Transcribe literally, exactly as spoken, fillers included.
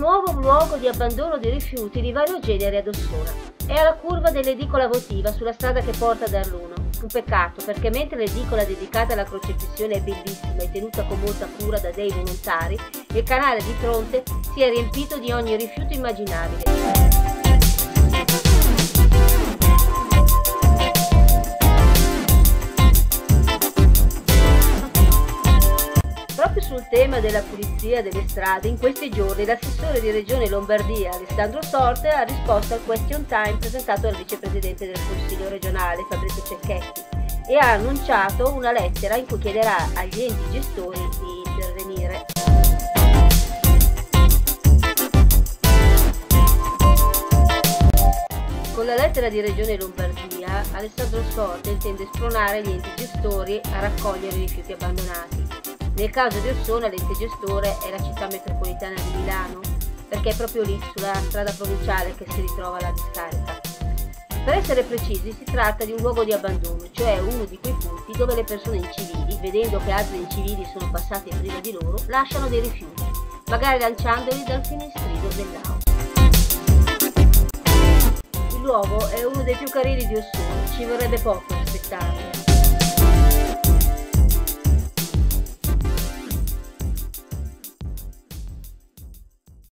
nuovo luogo di abbandono di rifiuti di vario genere ad Ossona. È alla curva dell'edicola votiva sulla strada che porta ad Arluno. Un peccato, perché mentre l'edicola dedicata alla crocefissione è bellissima e tenuta con molta cura da dei volontari, il canale di fronte si è riempito di ogni rifiuto immaginabile. Proprio sul tema della pulizia delle strade, in questi giorni l'assessore di Regione Lombardia Alessandro Sorte ha risposto al question time presentato dal vicepresidente del Consiglio regionale Fabrizio Cecchetti e ha annunciato una lettera in cui chiederà agli enti gestori di intervenire. Con la lettera di Regione Lombardia, Alessandro Sorte intende spronare gli enti gestori a raccogliere i rifiuti abbandonati. Nel caso di Ossona l'ente gestore è la città metropolitana di Milano, perché è proprio lì, sulla strada provinciale, che si ritrova la discarica. Per essere precisi, si tratta di un luogo di abbandono, cioè uno di quei punti dove le persone incivili, vedendo che altri incivili sono passati prima di loro, lasciano dei rifiuti, magari lanciandoli dal finestrino dell'auto. Il luogo è uno dei più carini di Ossona, ci vorrebbe poco a rispettarlo.